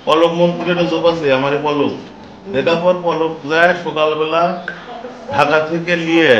পলক মন্ত্রীর একটা জব আছে আমার পলক, দেখার পর পলক যায় সকালবেলা ঢাকা থেকে নিয়ে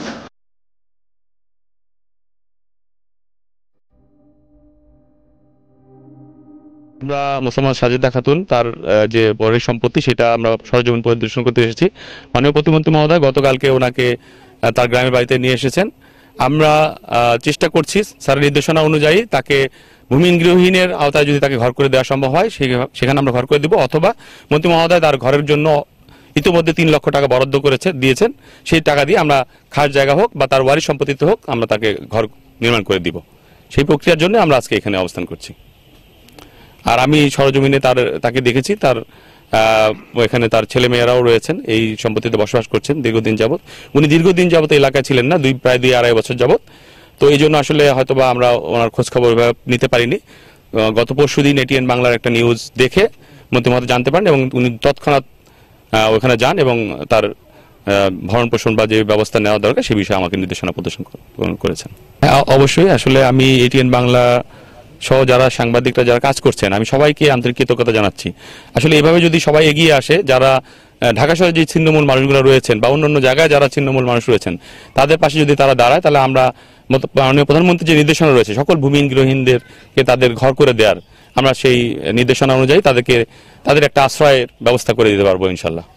আমরা মোসাম্মদ সাজেদা খাতুন তার যে বরের সম্পত্তি সেটা আমরা সরজমিন পরিদর্শন করতে এসেছি। মাননীয় প্রতিমন্ত্রী মহোদয় গতকালকে ওনাকে তার গ্রামের বাড়িতে নিয়ে এসেছেন। আমরা চেষ্টা করছি স্যারের নির্দেশনা অনুযায়ী তাকে ভূমিহীন গৃহহীনের আওতায় যদি তাকে ঘর করে দেওয়া সম্ভব হয় সেখানে আমরা ঘর করে দেবো, অথবা মন্ত্রী মহোদয় তার ঘরের জন্য ইতিমধ্যে 3 লক্ষ টাকা বরাদ্দ দিয়েছেন। সেই টাকা দিয়ে আমরা খাস জায়গা হোক বা তার ওয়ারিশ সম্পত্তিতে হোক আমরা তাকে ঘর নির্মাণ করে দিব। সেই প্রক্রিয়ার জন্য আমরা আজকে এখানে অবস্থান করছি। আর আমি সরজমিনে তাকে দেখেছি, তার এখানে তার ছেলে মেয়েরাও রয়েছেন, এই সম্পত্তিতে বসবাস করছেন দীর্ঘদিন যাবত। উনি দীর্ঘদিন যাবত এলাকায় ছিলেন না, প্রায় 2-2.5 বছর যাবত। তো এই জন্য আসলে হয়তোবা আমরা ওনার খোঁজ খবর নিতে পারিনি। গত পরশুদিন এটিএন বাংলার একটা নিউজ দেখে মন্ত্রী মহোদয় জানতে পারেন এবং উনি তৎক্ষণাৎ ওখানে যান এবং তার ভরণ পোষণ বা যে ব্যবস্থা নেওয়া দরকার সে বিষয়ে আমাকে নির্দেশনা প্রদর্শন করেছেন। অবশ্যই আসলে আমি এটিএন বাংলা সহ যারা সাংবাদিকরা যারা কাজ করছেন আমি সবাইকে আন্তরিক কৃতজ্ঞতা জানাচ্ছি। আসলে এইভাবে যদি সবাই এগিয়ে আসে, যারা ঢাকা শহরে যে ছিন্নমূল মানুষগুলো রয়েছেন বা অন্যান্য জায়গায় যারা ছিন্নমূল মানুষ রয়েছেন তাদের পাশে যদি তারা দাঁড়ায়, তাহলে আমরা মাননীয় প্রধানমন্ত্রীর যে নির্দেশনা রয়েছে সকল ভূমিহীন গৃহহীনদেরকে তাদের ঘর করে দেওয়ার, আমরা সেই নির্দেশনা অনুযায়ী তাদের একটা আশ্রয়ের ব্যবস্থা করে দিতে পারবো ইনশাল্লাহ।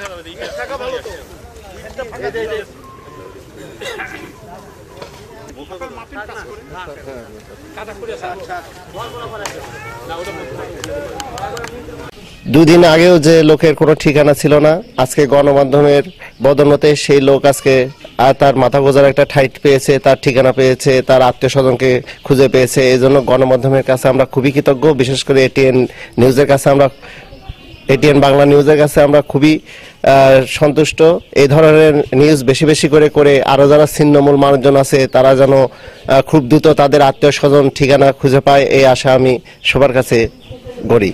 দুদিন আগেও যে লোকের কোনো ঠিকানা ছিল না, আজকে গণমাধ্যমের বদৌলতে সেই লোক আজকে তার মাথা গোজার একটা ঠাঁই পেয়েছে, তার ঠিকানা পেয়েছে, তার আত্মীয় স্বজনকে খুঁজে পেয়েছে। এই জন্য গণমাধ্যমের কাছে আমরা খুবই কৃতজ্ঞ। বিশেষ করে এটিএন বাংলা নিউজের কাছে আমরা খুবই সন্তুষ্ট। এই ধরনের নিউজ বেশি বেশি করে আরো যারা ছিন্নমূল মানুষজন আছে তারা যেন খুব দ্রুত তাদের আত্মীয় স্বজন ঠিকানা খুঁজে পায়, এই আশা আমি সবার কাছে করি।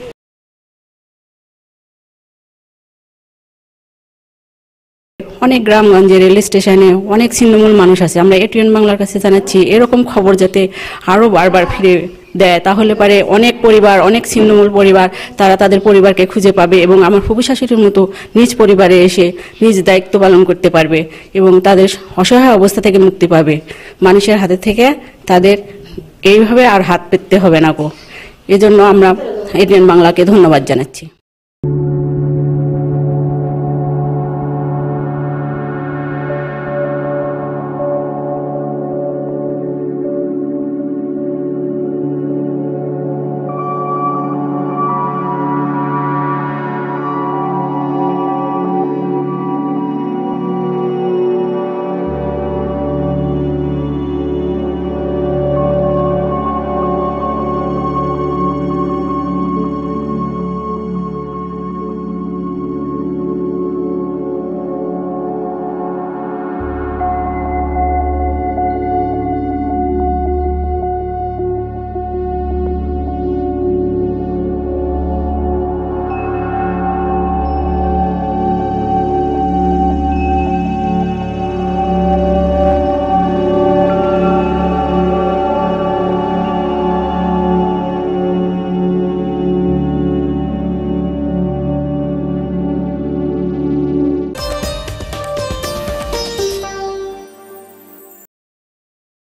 অনেক গ্রামগঞ্জে রেল স্টেশনে অনেক ছিন্নমূল মানুষ আছে। আমরা এটিএন বাংলার কাছে জানাচ্ছি এরকম খবর যাতে আরও বারবার ফিরে দেয়, তাহলে পারে অনেক পরিবার, অনেক ছিন্নমূল পরিবার তারা তাদের পরিবারকে খুঁজে পাবে এবং আমার ফুফু শাশুড়ির মতো নিজ পরিবারে এসে নিজ দায়িত্ব পালন করতে পারবে এবং তাদের অসহায় অবস্থা থেকে মুক্তি পাবে। মানুষের হাতে থেকে তাদের এইভাবে আর হাত পেতে হবে না গো। এজন্য আমরা এটিএন বাংলাকে ধন্যবাদ জানাচ্ছি।